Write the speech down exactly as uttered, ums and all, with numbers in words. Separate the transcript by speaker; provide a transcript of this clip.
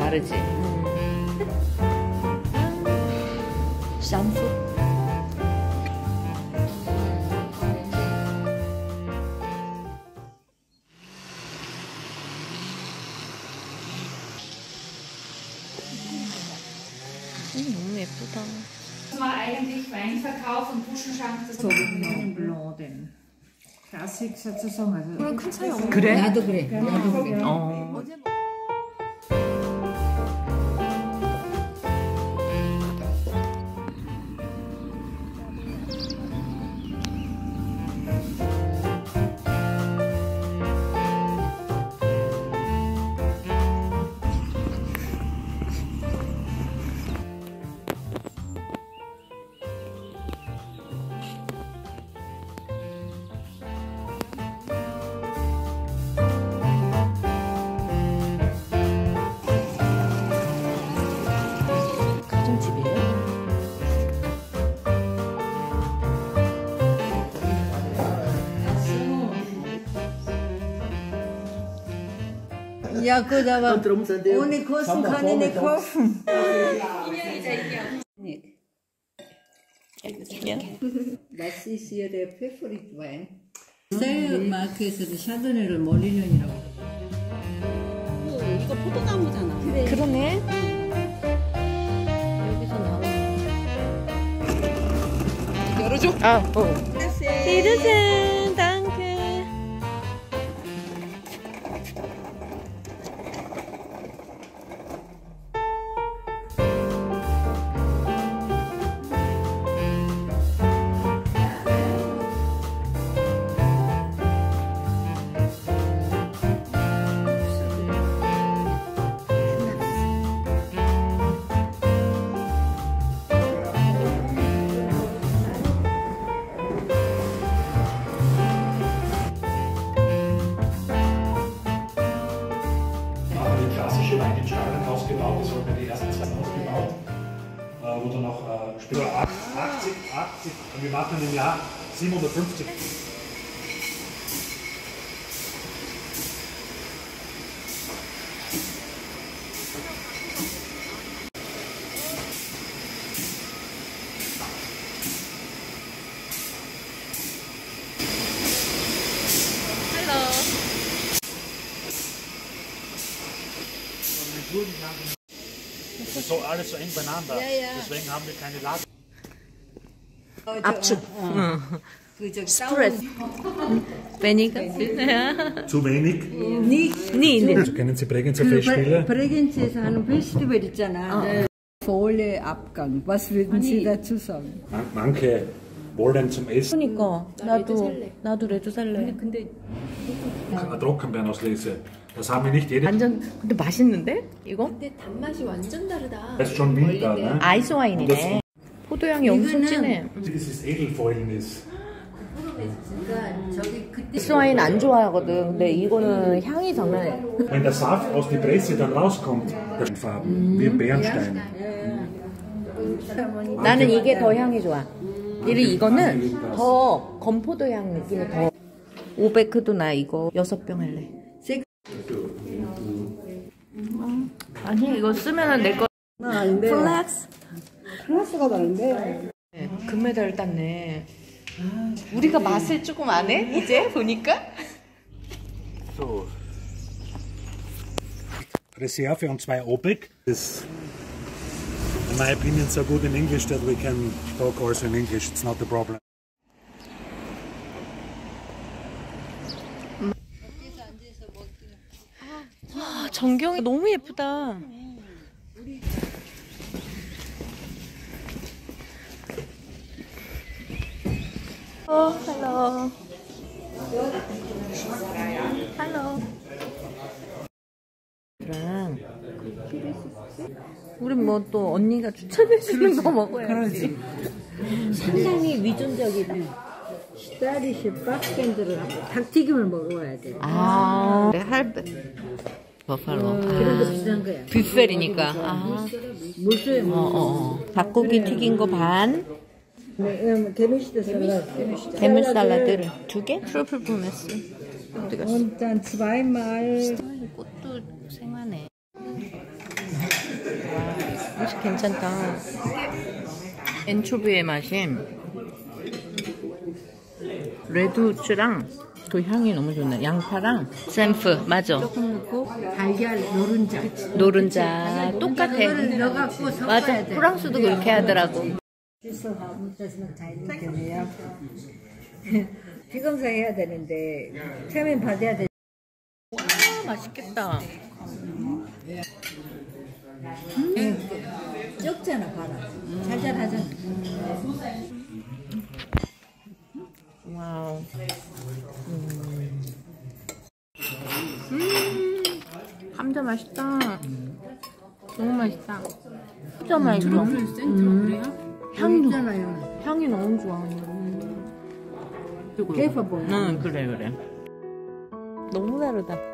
Speaker 1: 다르지. 샴푸. 음, 너무 예쁘다.
Speaker 2: Das war eigentlich Weinverkauf und Buschenschank. Das
Speaker 3: so einen blauen Klassik sozusagen. Also
Speaker 1: 그럼 큰 차이 없네. 그래?
Speaker 3: 나도 그래. 나도 그래.
Speaker 1: 어.
Speaker 3: Ja gut, aber ohne Kosten kann ich nicht kaufen. Was ist hier der Favoritwein? 쌀마크에서 샤도네를 몰리는이라고.
Speaker 4: 이거 포도나무잖아.
Speaker 1: 그래. 그러네. 여기서 나오네. 열어줘. 아, 어. 이르센, danke.
Speaker 5: Ausgebaut, das wurden die ersten zwei ausgebaut, äh, wo dann noch äh, später achtzig, achtzig und wir machen im Jahr siebenhundertfünfzig. Das ist so alles so eng beieinander,
Speaker 3: Ja, ja.
Speaker 5: deswegen haben wir keine Lager.
Speaker 1: 압축. 응. 스트레스. weniger?
Speaker 5: Zu wenig.
Speaker 3: Nicht.
Speaker 1: Nee, nee.
Speaker 5: Also kennen Sie Bregenzer Festspiele?
Speaker 3: Bregenzer ist ein Festival 있잖아. Volle Abgang. Was würden Sie dazu sagen?
Speaker 5: Man- Manche wollen zum Essen
Speaker 1: 그러니까 나도 나도 레드 살래. 근데
Speaker 5: Trockenbeerenauslese. Das haben wir nicht jede.
Speaker 1: 완전 근데 맛있는데 이거?
Speaker 4: 근데 단맛이 완전 다르다.
Speaker 5: Das ist schon Winter, ne?
Speaker 1: 아이스 와인이네. 포도향이 엄청 진해.
Speaker 5: Das ist Edelfäulnis.
Speaker 1: 아이스 와인 안 좋아하거든. 근데 이거는 향이 장난 아니야.
Speaker 5: Wenn der Saft aus der Presse dann rauskommt, der Farben, wie ein Bernstein.
Speaker 1: 나는 이게 더 향이 좋아. 이리 이거는 더 건포도 향 느낌이 더. 오베크도 나 이거 여섯 병 할래. 어, 아니 이거 쓰면은 내 거.
Speaker 3: 아닌데.
Speaker 1: 플렉스.
Speaker 3: 클래스가 다른데.
Speaker 1: 네, 금메달 땄네. 우리가 맛을 조금 안 해? 이제 보니까?
Speaker 5: So. Reserve und zwei Obig. Das, in my opinion, so good in English that we can talk also in English. It's not a problem.
Speaker 1: 아, 전경이 너무 예쁘다. 어, 헬로. 헬로. 랑 우린 뭐 또 언니가 추천해주는 거 먹어야지.
Speaker 3: 상당히 위존적이다. 스타리시 박스캔들을 닭튀김을 먹어야 돼.
Speaker 1: 아, 할배. 버팔로.
Speaker 3: 그런 거 비싼 거야.
Speaker 1: 뷔페리니까. 아.
Speaker 3: 물소에
Speaker 1: 어, 어, 어. 닭고기 튀긴 거 반.
Speaker 3: 게미시드 샐러드.
Speaker 1: 해물 살라드를 두 개? 트러플 포메스. 어디 갔어?
Speaker 3: Und dann zweimal.
Speaker 1: 꽃도 생하네. 맛이 괜찮다. 엔초비의 맛이 레드우츠랑 그 향이 너무 좋네. 양파랑 샘프 맞아.
Speaker 3: 조금 넣고 달걀 노른자.
Speaker 1: 노른자 똑같아.
Speaker 3: 그거를 넣어갖고
Speaker 1: 맞아.
Speaker 3: 섞어야 돼.
Speaker 1: 프랑스도 그렇게 하더라고.
Speaker 3: 피검사 해야 되는데 체면 받아야 돼.
Speaker 1: 와 맛있겠다.
Speaker 3: 적잖아, 봐라. 잘잘 하잖아.
Speaker 1: 와우. 음. 음. 감자 맛있다. 너무 맛있다. 진짜 맛있어. 음. 향이
Speaker 3: 있잖아요.
Speaker 1: 향이 너무 좋아.
Speaker 3: 페이퍼볼.
Speaker 1: 응 그래 그래. 너무 다르다.